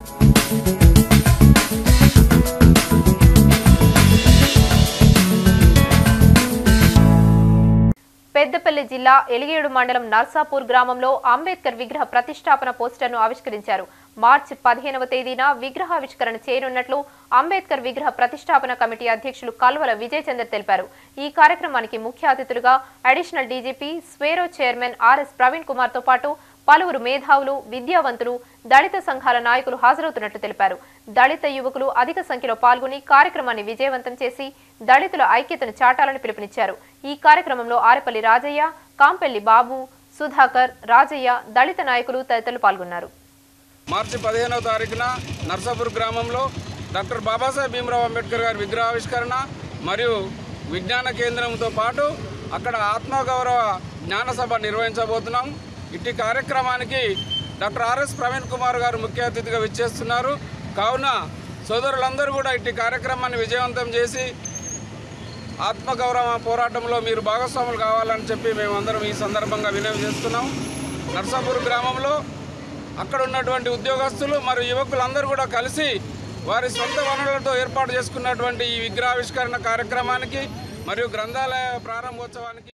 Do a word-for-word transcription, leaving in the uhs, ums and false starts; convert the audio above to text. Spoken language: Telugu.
పెద్దపల్లి జిల్లా ఎలిగేడు మండలం నర్సాపూర్ గ్రామంలో అంబేద్కర్ విగ్రహ ప్రతిష్టాపన పోస్టర్ను ఆవిష్కరించారు. మార్చి పదిహేనవ తేదీన విగ్రహావిష్కరణ చేయనున్నట్లు అంబేద్కర్ విగ్రహ ప్రతిష్టాపన కమిటీ అధ్యక్షులు కల్వల విజయ్ చందర్ తెలిపారు. ఈ కార్యక్రమానికి ముఖ్య అతిథులుగా additional DGP Swaero chairman RS Praveen Kumar తో పాటు పలువురు మేధావులు, విద్యావంతులు, దళిత సంఘాల నాయకులు హాజరవుతున్నట్లు తెలిపారు. దళిత యువకులు అధిక సంఖ్యలో పాల్గొని కార్యక్రమాన్ని విజయవంతం చేసి దళితుల ఐక్యతను చాటాలని పిలుపునిచ్చారు. ఈ కార్యక్రమంలో ఆరెపల్లి రాజయ్య, కాంపెల్లి బాబు, సుధాకర్, రాజయ్య, దళిత నాయకులు తదితరులు పాల్గొన్నారు. మార్చి పదిహేనవ తారీఖున నర్సాపూర్ గ్రామంలో డాక్టర్ బాబాసాహెబ్ భీమ్రావ్ అంబేద్కర్ గారి విగ్రహావిష్కరణ మరియు విజ్ఞాన కేంద్రంతో పాటు అక్కడ ఆత్మగౌరవ జ్ఞాన సభ నిర్వహించబోతున్నాం. ఇట్టి కార్యక్రమానికి డాక్టర్ ఆర్ఎస్ ప్రవీణ్ కుమార్ గారు ముఖ్య అతిథిగా విచ్చేస్తున్నారు. కావున సోదరులందరూ కూడా ఇట్టి కార్యక్రమాన్ని విజయవంతం చేసి ఆత్మగౌరవ పోరాటంలో మీరు భాగస్వాములు కావాలని చెప్పి మేమందరం ఈ సందర్భంగా వినవి చేస్తున్నాం. నర్సాపూర్ గ్రామంలో అక్కడ ఉన్నటువంటి ఉద్యోగస్తులు మరియు యువకులందరూ కూడా కలిసి వారి సొంత వనరులతో ఏర్పాటు చేసుకున్నటువంటి ఈ విగ్రహావిష్కరణ కార్యక్రమానికి మరియు గ్రంథాలయ ప్రారంభోత్సవానికి